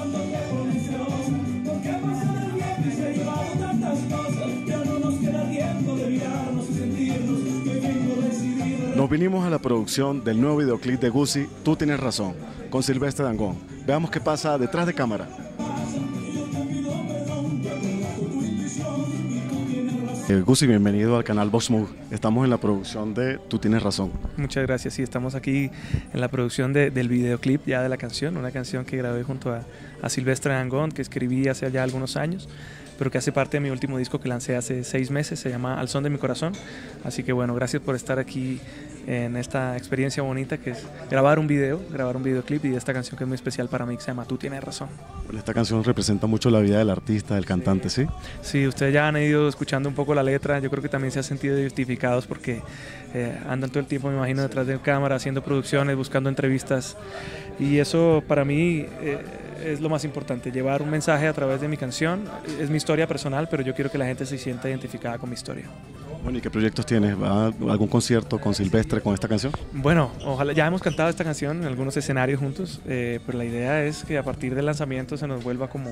Nos vinimos a la producción del nuevo videoclip de Guzzi, Tú Tienes Razón, con Silvestre Dangond. Veamos qué pasa detrás de cámara. Guzzi, bienvenido al canal Vox Move. Estamos en la producción de Tú Tienes Razón. Muchas gracias. Sí, estamos aquí en la producción del videoclip ya de la canción, una canción que grabé junto a Silvestre Dangond, que escribí hace ya algunos años, pero que hace parte de mi último disco que lancé hace 6 meses, se llama Al Son de Mi Corazón. Así que bueno, gracias por estar aquí en esta experiencia bonita que es grabar un videoclip y esta canción que es muy especial para mí, que se llama Tú Tienes Razón. Esta canción representa mucho la vida del artista, del cantante, ¿sí? Sí, ustedes ya han ido escuchando un poco la letra, yo creo que también se han sentido identificados porque andan todo el tiempo, me imagino, detrás de cámara, haciendo producciones, buscando entrevistas, y eso para mí es lo más importante, llevar un mensaje a través de mi canción. Es mi historia personal, pero yo quiero que la gente se sienta identificada con mi historia. Bueno, ¿y qué proyectos tienes? ¿Va a algún concierto con Silvestre con esta canción? Bueno, ojalá, ya hemos cantado esta canción en algunos escenarios juntos, pero la idea es que a partir del lanzamiento se nos vuelva como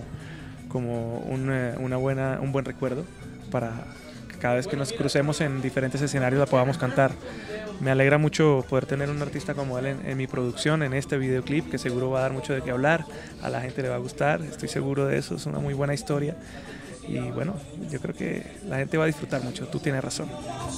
un buen recuerdo para que cada vez que nos crucemos en diferentes escenarios la podamos cantar. Me alegra mucho poder tener un artista como él en mi producción, en este videoclip, que seguro va a dar mucho de qué hablar, a la gente le va a gustar, estoy seguro de eso, es una muy buena historia. Y bueno, yo creo que la gente va a disfrutar mucho, Tú Tienes Razón.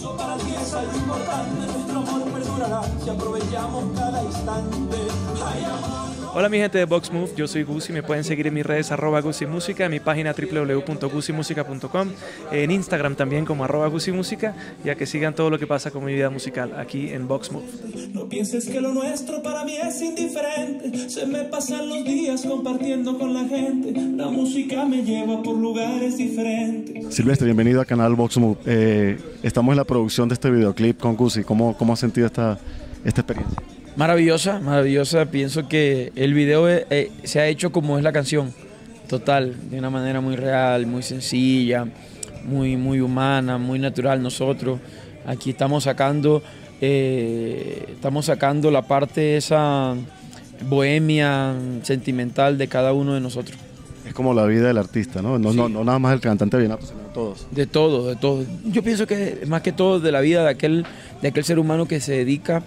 Hola mi gente de Vox Move, yo soy Guzzi, me pueden seguir en mis redes @GuzziMusica, en mi página www.guzzimusica.com, en Instagram también como @GuzziMusica, ya que sigan todo lo que pasa con mi vida musical aquí en Vox Move. No pienses que lo nuestro para mí es indiferente, se me pasan los días compartiendo con la gente, la música me lleva por lugares diferentes. Silvestre, bienvenido al canal Vox Move. Estamos en la producción de este videoclip con Guzzi. ¿Cómo has sentido esta experiencia? Maravillosa, maravillosa. Pienso que el video se ha hecho como es la canción, total, de una manera muy real, muy sencilla, muy humana, muy natural. Nosotros aquí estamos sacando la parte esa bohemia, sentimental de cada uno de nosotros. Es como la vida del artista, ¿no? No, Sí. no nada más el cantante vallenato, sino de todos. De todo, de todo. Yo pienso que más que todo de la vida de aquel ser humano que se dedica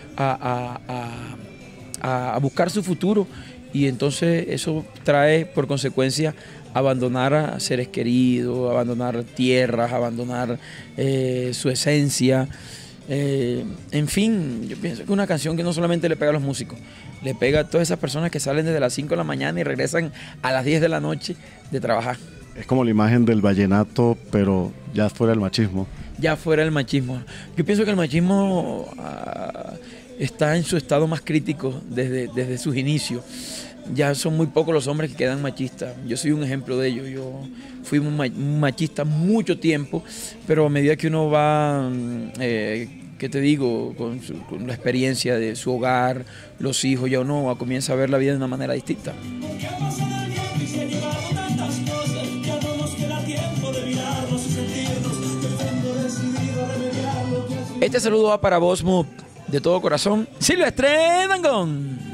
a buscar su futuro, y entonces eso trae por consecuencia abandonar a seres queridos, abandonar tierras, abandonar su esencia. En fin, yo pienso que es una canción que no solamente le pega a los músicos, le pega a todas esas personas que salen desde las 5 de la mañana y regresan a las 10 de la noche de trabajar. Es como la imagen del vallenato, pero ya fuera del machismo. Ya fuera del machismo. Yo pienso que el machismo está en su estado más crítico desde sus inicios. Ya son muy pocos los hombres que quedan machistas. Yo soy un ejemplo de ello. Yo fui un machista mucho tiempo, pero a medida que uno va, ¿qué te digo? Con la experiencia de su hogar, los hijos, ya uno comienza a ver la vida de una manera distinta. Este saludo va para Vox Move, de todo corazón, Silvestre Dangond.